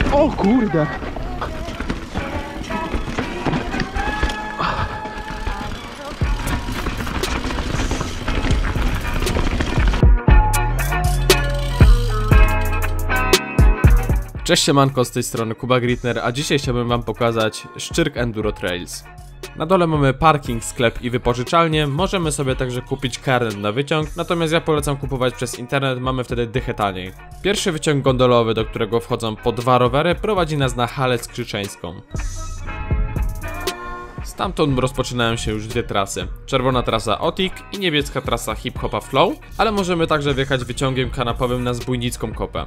O kurde! Cześć siemanko, z tej strony Kuba Gritner, a dzisiaj chciałbym wam pokazać Szczyrk Enduro Trails. Na dole mamy parking, sklep i wypożyczalnię, możemy sobie także kupić karnet na wyciąg, natomiast ja polecam kupować przez internet, mamy wtedy dychę taniej. Pierwszy wyciąg gondolowy, do którego wchodzą po 2 rowery, prowadzi nas na halę skrzyczeńską. Stamtąd rozpoczynają się już dwie trasy, czerwona trasa Otik i niebieska trasa Hip Hopa Flow, ale możemy także wjechać wyciągiem kanapowym na Zbójnicką Kopę.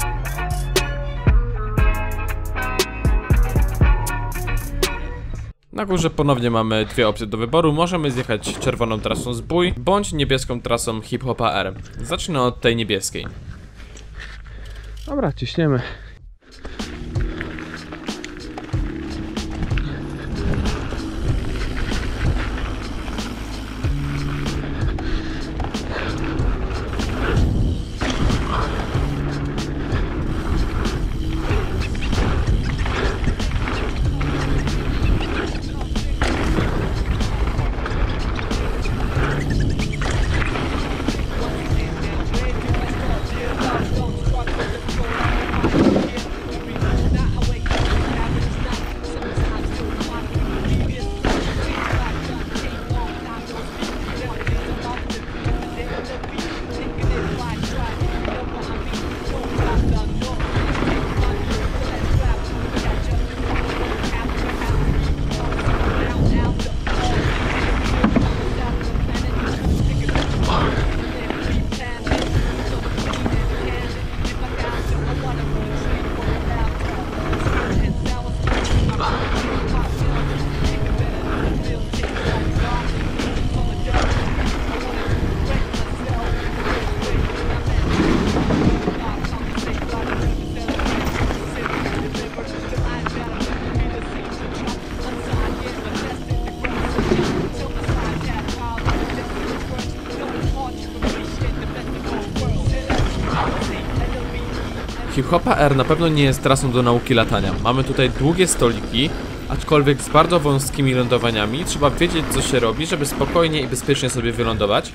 Na górze ponownie mamy dwie opcje do wyboru, możemy zjechać czerwoną trasą Zbój, bądź niebieską trasą Hip Hopa R. Zacznę od tej niebieskiej. Dobra, ciśniemy. Hip Hopa R na pewno nie jest trasą do nauki latania. Mamy tutaj długie stoliki, aczkolwiek z bardzo wąskimi lądowaniami. Trzeba wiedzieć, co się robi, żeby spokojnie i bezpiecznie sobie wylądować.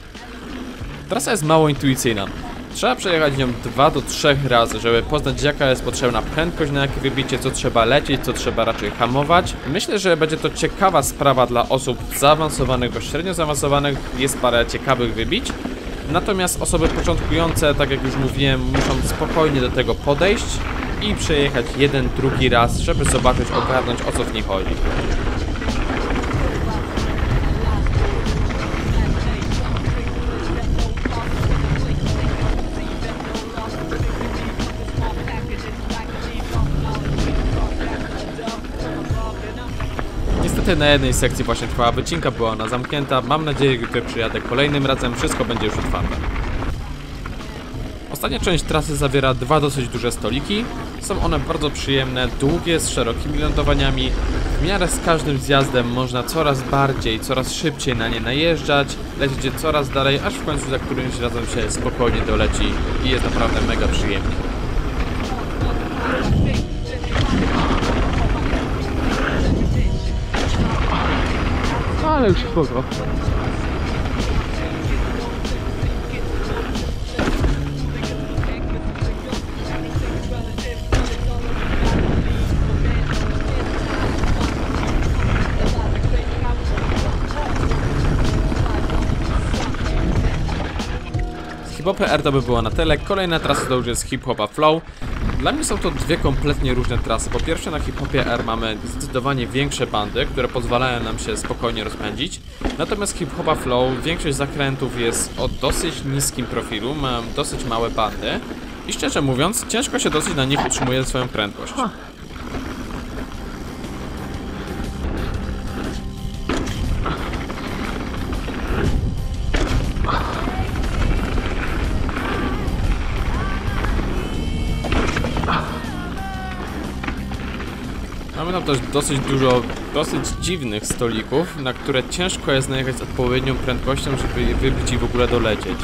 Trasa jest mało intuicyjna. Trzeba przejechać nią 2 do 3 razy, żeby poznać, jaka jest potrzebna prędkość, na jakie wybicie, co trzeba lecieć, co trzeba raczej hamować. Myślę, że będzie to ciekawa sprawa dla osób zaawansowanych do średnio zaawansowanych. Jest parę ciekawych wybić. Natomiast osoby początkujące, tak jak już mówiłem, muszą spokojnie do tego podejść i przejechać jeden, drugi raz, żeby zobaczyć, ogarnąć, o co w niej chodzi. Niestety na jednej sekcji właśnie trwała wycinka, była ona zamknięta. Mam nadzieję, że gdy przyjadę kolejnym razem, wszystko będzie już otwarte. Ostatnia część trasy zawiera 2 dosyć duże stoliki. Są one bardzo przyjemne, długie, z szerokimi lądowaniami. W miarę z każdym zjazdem można coraz bardziej, coraz szybciej na nie najeżdżać, lecieć je coraz dalej, aż w końcu za którymś razem się spokojnie doleci i jest naprawdę mega przyjemnie. Ale już spoko. Hip Hopa R to by było na tyle. Kolejna trasa to już jest Hip Hopa Flow. Dla mnie są to dwie kompletnie różne trasy. Po pierwsze, na Hip Hopie R mamy zdecydowanie większe bandy, które pozwalają nam się spokojnie rozpędzić. Natomiast Hip Hopa Flow, większość zakrętów jest o dosyć niskim profilu, mają dosyć małe bandy i szczerze mówiąc, ciężko się dosyć na nich utrzymuje swoją prędkość. Mamy tam też dosyć dużo, dosyć dziwnych stolików, na które ciężko jest najechać z odpowiednią prędkością, żeby je wybić i w ogóle dolecieć.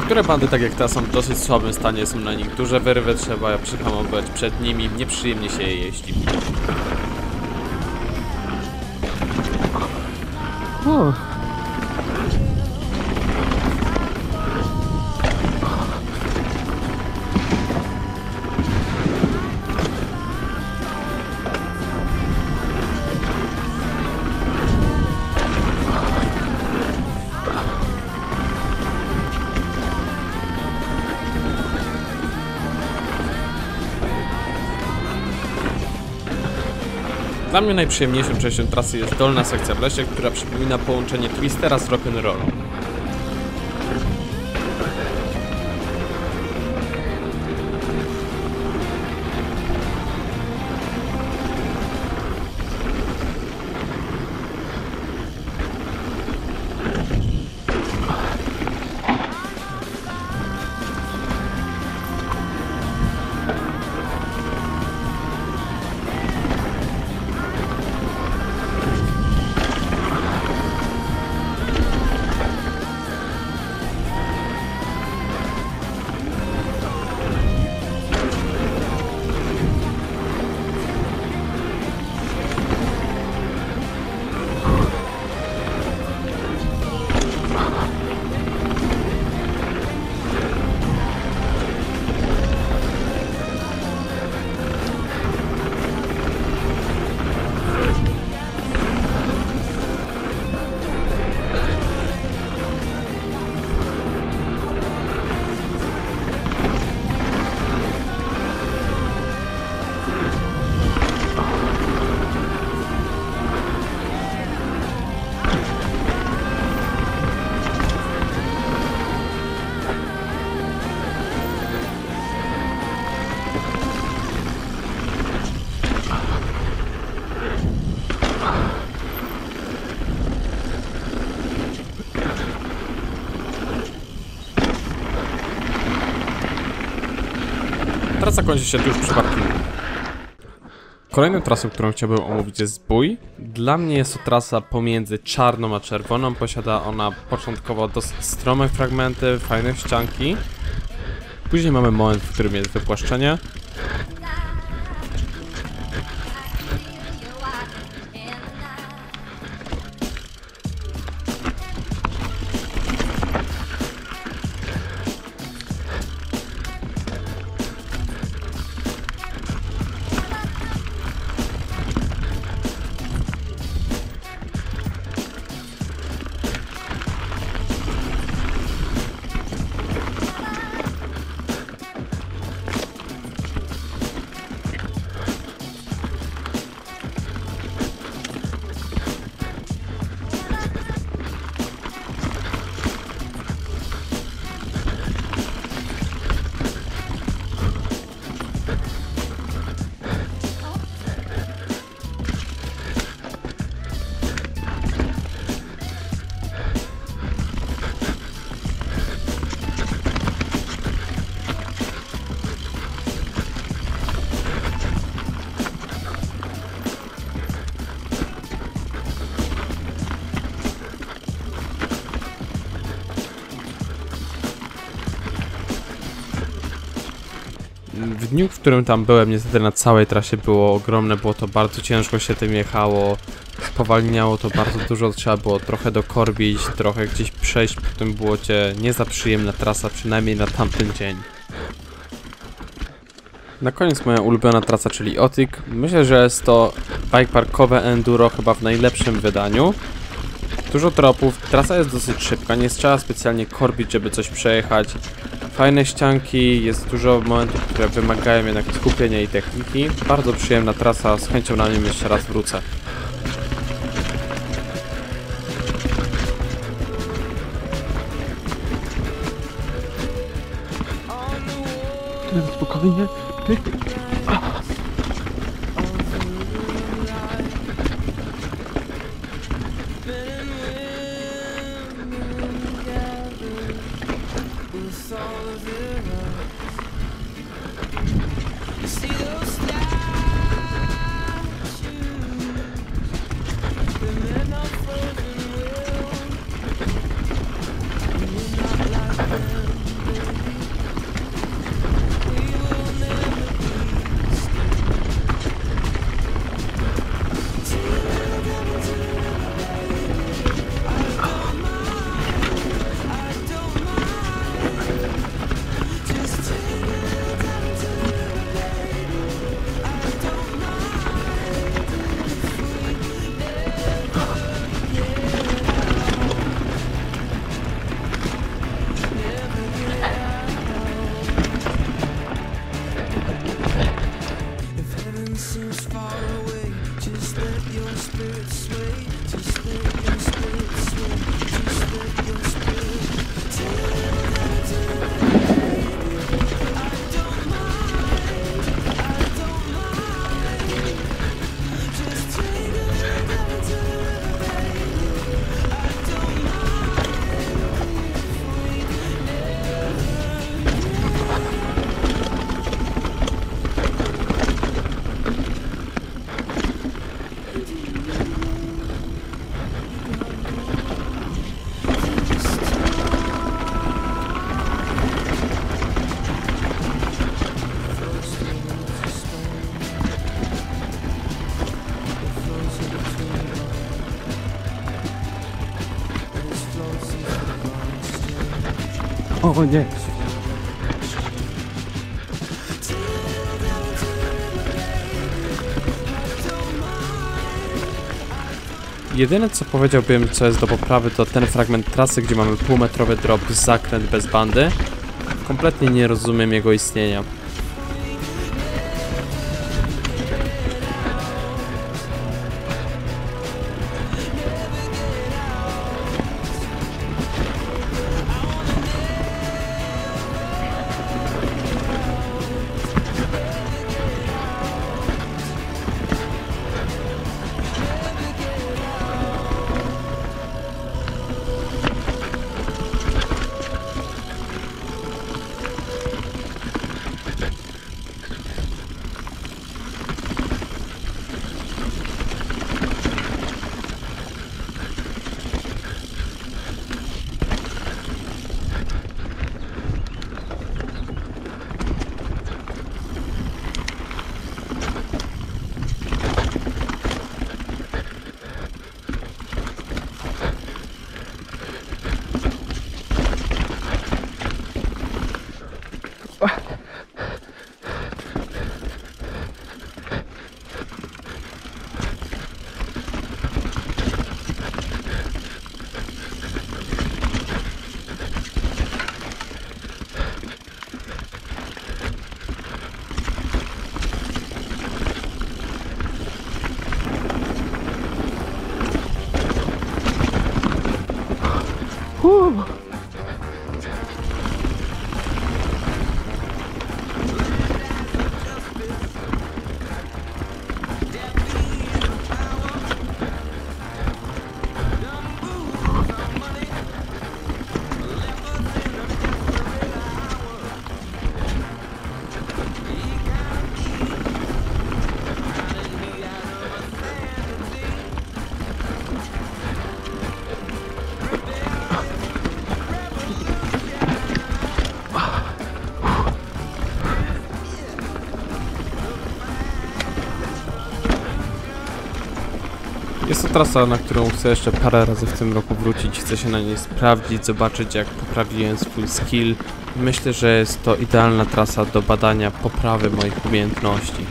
Niektóre bandy, tak jak ta, są w dosyć słabym stanie, są na nich duże wyrwy, trzeba przyhamować przed nimi, nieprzyjemnie się je jeździ. O. Dla mnie najprzyjemniejszą częścią trasy jest dolna sekcja w lesie, która przypomina połączenie Twistera z rock'n'rollą. Trasa kończy się tuż przy parkingu. Kolejną trasą, którą chciałbym omówić, jest Zbój. Dla mnie jest to trasa pomiędzy czarną a czerwoną. Posiada ona początkowo dosyć strome fragmenty, fajne ścianki. Później mamy moment, w którym jest wypłaszczenie. W dniu, w którym tam byłem, niestety na całej trasie było ogromne, było to bardzo ciężko się tym jechało, spowalniało to bardzo dużo, trzeba było trochę dokorbić, trochę gdzieś przejść po tym błocie, nie za przyjemna trasa, przynajmniej na tamten dzień. Na koniec moja ulubiona trasa, czyli Otyk. Myślę, że jest to bike parkowe enduro chyba w najlepszym wydaniu. Dużo tropów, trasa jest dosyć szybka, nie trzeba specjalnie korbić, żeby coś przejechać. Fajne ścianki, jest dużo momentów, które wymagają jednak skupienia i techniki. Bardzo przyjemna trasa, z chęcią na nią jeszcze raz wrócę. Spokojnie. Ty. O nie. Jedyne co powiedziałbym, co jest do poprawy, to ten fragment trasy, gdzie mamy półmetrowy drop, zakręt bez bandy. Kompletnie nie rozumiem jego istnienia. Jest to trasa, na którą chcę jeszcze parę razy w tym roku wrócić. Chcę się na niej sprawdzić, zobaczyć jak poprawiłem swój skill. Myślę, że jest to idealna trasa do badania poprawy moich umiejętności.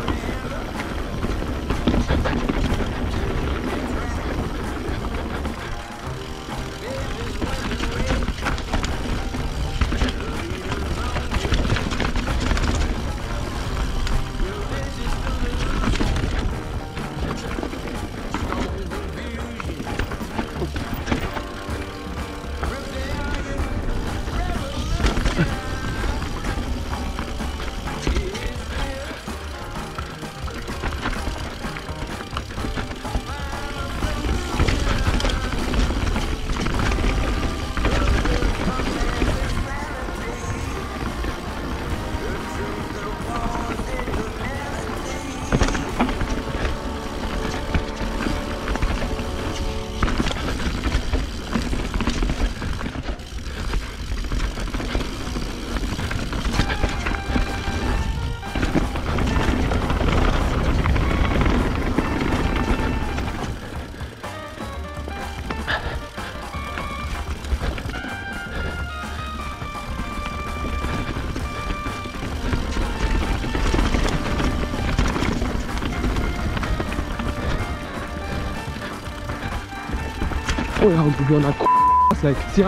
Moja ulubiona sekcja.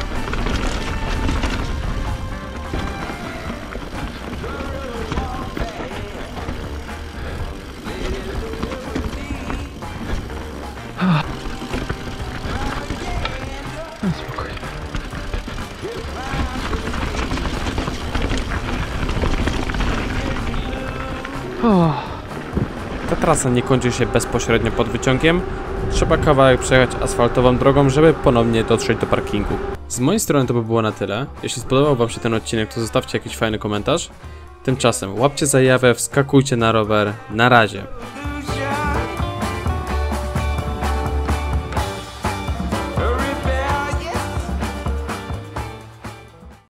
Spokojnie. Ta trasa nie kończy się bezpośrednio pod wyciągiem. Trzeba kawałek przejechać asfaltową drogą, żeby ponownie dotrzeć do parkingu. Z mojej strony to by było na tyle. Jeśli spodobał wam się ten odcinek, to zostawcie jakiś fajny komentarz. Tymczasem łapcie zajawę, wskakujcie na rower. Na razie.